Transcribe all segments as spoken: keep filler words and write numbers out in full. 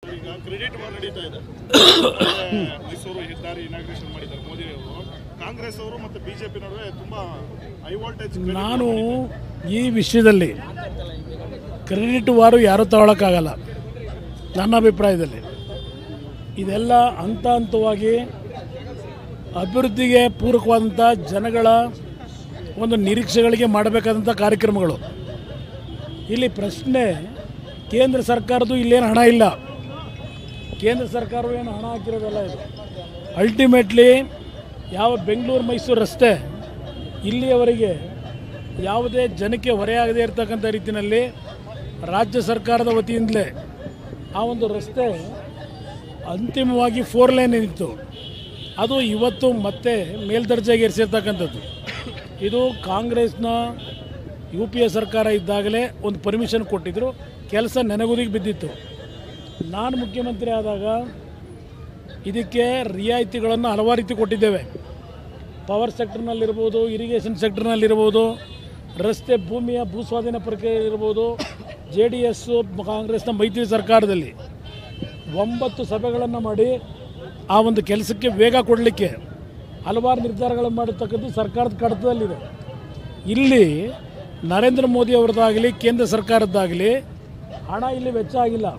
ಈಗ credit war ನಡೀತಾ ಇದೆ. ಮೈಸೂರು ಹೆದ್ದಾರಿ ಇನಾಗ್ರೇಷನ್ ಮಾಡಿದ್ದಾರೆ ಮೋದಿ ಅವರು. ಕಾಂಗ್ರೆಸ್ ಅವರು ಮತ್ತು ಬಿಜೆಪಿ ನಡುವೆ ತುಂಬಾ ಹೈ ವೋಲ್ಟೇಜ್. ನಾನು ಈ ವಿಷಯದಲ್ಲಿ ಕ್ರೆಡಿಟ್ ವಾರು ಯಾರೂ ತಗೊಳ್ಳೋಕ್ಕಾಗಲ್ಲ ನನ್ನ ಅಭಿಪ್ರಾಯದಲ್ಲಿ. ಇದೆಲ್ಲ ಹಂತ ಹಂತವಾಗಿ ಅಭಿವೃದ್ಧಿಗೆ ಪೂರಕವಾದಂಥ ಜನಗಳ ಒಂದು ನಿರೀಕ್ಷೆಗಳಿಗೆ ಮಾಡಬೇಕಾದಂಥ ಕಾರ್ಯಕ್ರಮಗಳು. ಇಲ್ಲಿ ಪ್ರಶ್ನೆ ಕೇಂದ್ರ ಸರ್ಕಾರದ್ದು ಇಲ್ಲೇನು ಹಣ ಇಲ್ಲ, ಕೇಂದ್ರ ಸರ್ಕಾರವು ಏನು ಹಣ ಹಾಕಿರೋದಲ್ಲ. ಇದು ಅಲ್ಟಿಮೇಟ್ಲಿ ಯಾವ ಬೆಂಗಳೂರು ಮೈಸೂರು ರಸ್ತೆ ಇಲ್ಲಿಯವರೆಗೆ ಯಾವುದೇ ಜನಕ್ಕೆ ಹೊರೆಯಾಗದೇ ಇರತಕ್ಕಂಥ ರೀತಿಯಲ್ಲಿ ರಾಜ್ಯ ಸರ್ಕಾರದ ವತಿಯಿಂದಲೇ ಆ ಒಂದು ರಸ್ತೆ ಅಂತಿಮವಾಗಿ ಫೋರ್ ಲೈನ್ ಏನಿತ್ತು ಅದು ಇವತ್ತು ಮತ್ತೆ ಮೇಲ್ದರ್ಜೆಗೆ ಏರಿಸಿರ್ತಕ್ಕಂಥದ್ದು. ಇದು ಕಾಂಗ್ರೆಸ್ನ ಯು ಪಿ ಎ ಸರ್ಕಾರ ಇದ್ದಾಗಲೇ ಒಂದು ಪರ್ಮಿಷನ್ ಕೊಟ್ಟಿದ್ದರು, ಕೆಲಸ ನೆನಗುದಿಗೆ ಬಿದ್ದಿತ್ತು. ನಾನು ಮುಖ್ಯಮಂತ್ರಿ ಆದಾಗ ಇದಕ್ಕೆ ರಿಯಾಯಿತಿಗಳನ್ನು ಹಲವಾರು ರೀತಿ ಕೊಟ್ಟಿದ್ದೇವೆ. ಪವರ್ ಸೆಕ್ಟರ್ನಲ್ಲಿರ್ಬೋದು, ಇರಿಗೇಷನ್ ಸೆಕ್ಟರ್ನಲ್ಲಿರ್ಬೋದು, ರಸ್ತೆ ಭೂಮಿಯ ಭೂಸ್ವಾಧೀನ ಪ್ರಕ್ರಿಯೆ ಇರ್ಬೋದು. ಜೆ ಡಿ ಎಸ್ಸು ಕಾಂಗ್ರೆಸ್ನ ಮೈತ್ರಿ ಸರ್ಕಾರದಲ್ಲಿ ಒಂಬತ್ತು ಸಭೆಗಳನ್ನು ಮಾಡಿ ಆ ಒಂದು ಕೆಲಸಕ್ಕೆ ವೇಗ ಕೊಡಲಿಕ್ಕೆ ಹಲವಾರು ನಿರ್ಧಾರಗಳನ್ನು ಮಾಡಿರ್ತಕ್ಕಂಥ ಸರ್ಕಾರದ ಕಡತದಲ್ಲಿದೆ. ಇಲ್ಲಿ ನರೇಂದ್ರ ಮೋದಿ ಅವರದ್ದಾಗಲಿ ಕೇಂದ್ರ ಸರ್ಕಾರದ್ದಾಗಲಿ ಹಣ ಇಲ್ಲಿ ವೆಚ್ಚ ಆಗಿಲ್ಲ.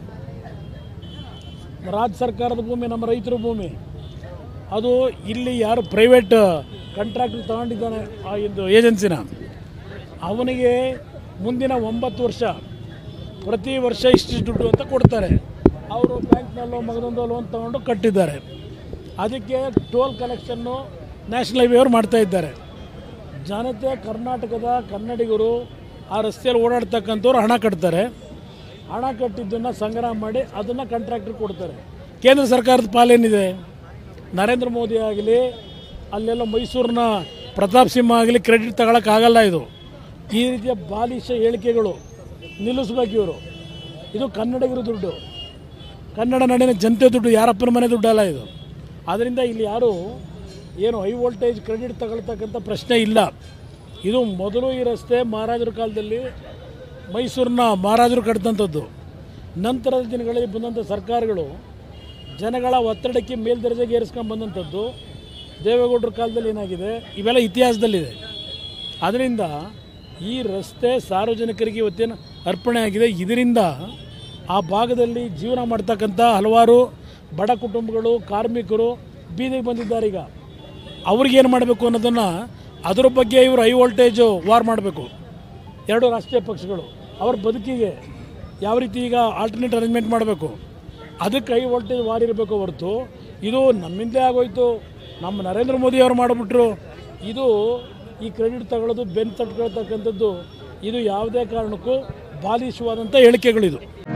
ರಾಜ್ಯ ಸರ್ಕಾರದ ಭೂಮಿ ನಮ್ಮ ರೈತರ ಭೂಮಿ, ಅದು ಇಲ್ಲಿ ಯಾರು ಪ್ರೈವೇಟ್ ಕಾಂಟ್ರಾಕ್ಟರ್ ತಗೊಂಡಿದ್ದಾನೆ ಆ ಒಂದು ಏಜೆನ್ಸಿನ, ಅವನಿಗೆ ಮುಂದಿನ ಒಂಬತ್ತು ವರ್ಷ ಪ್ರತಿ ವರ್ಷ ಇಷ್ಟು ದುಡ್ಡು ಅಂತ ಕೊಡ್ತಾರೆ. ಅವರು ಬ್ಯಾಂಕ್ನಲ್ಲೋ ಮಗದೊಂದೋ ಲೋನ್ ತೊಗೊಂಡು ಕಟ್ಟಿದ್ದಾರೆ. ಅದಕ್ಕೆ ಟೋಲ್ ಕಲೆಕ್ಷನ್ನು ನ್ಯಾಷನಲ್ ಹೈವೇ ಅವರು ಮಾಡ್ತಾ ಇದ್ದಾರೆ. ಜನತೆ ಕರ್ನಾಟಕದ ಕನ್ನಡಿಗರು ಆ ರಸ್ತೆಯಲ್ಲಿ ಓಡಾಡ್ತಕ್ಕಂಥವ್ರು ಹಣ ಕಟ್ತಾರೆ. ಹಣ ಕಟ್ಟಿದ್ದನ್ನು ಸಂಗ್ರಹ ಮಾಡಿ ಅದನ್ನು ಕಾಂಟ್ರಾಕ್ಟ್ರ್ ಕೊಡ್ತಾರೆ. ಕೇಂದ್ರ ಸರ್ಕಾರದ ಪಾಲೇನಿದೆ? ನರೇಂದ್ರ ಮೋದಿ ಆಗಲಿ ಅಲ್ಲೆಲ್ಲ ಮೈಸೂರಿನ ಪ್ರತಾಪ್ ಸಿಂಹ ಆಗಲಿ ಕ್ರೆಡಿಟ್ ತಗೊಳಕ್ಕಾಗಲ್ಲ. ಇದು ಈ ರೀತಿಯ ಬಾಲಿಶ ಹೇಳಿಕೆಗಳು ನಿಲ್ಲಿಸ್ಬೇಕು ಇವರು. ಇದು ಕನ್ನಡಿಗರ ದುಡ್ಡು, ಕನ್ನಡ ನಾಡಿನ ಜನತೆ ದುಡ್ಡು, ಯಾರಪ್ಪನ ಮನೆ ದುಡ್ಡಲ್ಲ ಇದು. ಆದ್ದರಿಂದ ಇಲ್ಲಿ ಯಾರು ಏನು ಹೈ ವೋಲ್ಟೇಜ್ ಕ್ರೆಡಿಟ್ ತಗೊಳ್ತಕ್ಕಂಥ ಪ್ರಶ್ನೆ ಇಲ್ಲ. ಇದು ಮೊದಲು ಈ ರಸ್ತೆ ಮಹಾರಾಜರ ಕಾಲದಲ್ಲಿ ಮೈಸೂರಿನ ಮಹಾರಾಜರು ಕಟ್ಟಿದಂಥದ್ದು. ನಂತರದ ದಿನಗಳಲ್ಲಿ ಬಂದಂಥ ಸರ್ಕಾರಗಳು ಜನಗಳ ಒತ್ತಡಕ್ಕೆ ಮೇಲ್ದರ್ಜೆಗೆ ಏರಿಸ್ಕೊಂಡು ಬಂದಂಥದ್ದು. ದೇವೇಗೌಡರ ಕಾಲದಲ್ಲಿ ಏನಾಗಿದೆ ಇವೆಲ್ಲ ಇತಿಹಾಸದಲ್ಲಿದೆ. ಅದರಿಂದ ಈ ರಸ್ತೆ ಸಾರ್ವಜನಿಕರಿಗೆ ಇವತ್ತೇನು ಅರ್ಪಣೆ ಆಗಿದೆ. ಇದರಿಂದ ಆ ಭಾಗದಲ್ಲಿ ಜೀವನ ಮಾಡ್ತಕ್ಕಂಥ ಹಲವಾರು ಬಡ ಕುಟುಂಬಗಳು, ಕಾರ್ಮಿಕರು ಬೀದಿಗೆ ಬಂದಿದ್ದಾರೆ. ಈಗ ಅವ್ರಿಗೇನು ಮಾಡಬೇಕು ಅನ್ನೋದನ್ನು ಅದರ ಬಗ್ಗೆ ಇವರು ಹೈ ವೋಲ್ಟೇಜು ವಾರ್ ಮಾಡಬೇಕು. ಎರಡು ರಾಷ್ಟ್ರೀಯ ಪಕ್ಷಗಳು ಅವ್ರ ಬದುಕಿಗೆ ಯಾವ ರೀತಿ ಈಗ ಆಲ್ಟರ್ನೇಟ್ ಅರೇಂಜ್ಮೆಂಟ್ ಮಾಡಬೇಕು, ಅದಕ್ಕೆ ಹೈ ವೋಲ್ಟೇಜ್ ವಾರ್ ಇರಬೇಕು ಹೊರತು ಇದು ನಮ್ಮಿಂದಲೇ ಆಗೋಯ್ತು, ನಮ್ಮ ನರೇಂದ್ರ ಮೋದಿ ಅವರು ಮಾಡಿಬಿಟ್ರು, ಇದು ಈ ಕ್ರೆಡಿಟ್ ತಗೊಳ್ಳೋದು ಬೆನ್ನು ತಟ್ಕೊಳ್ತಕ್ಕಂಥದ್ದು ಇದು ಯಾವುದೇ ಕಾರಣಕ್ಕೂ ಬಾಲಿಶವಾದಂಥ ಹೇಳಿಕೆಗಳಿದು.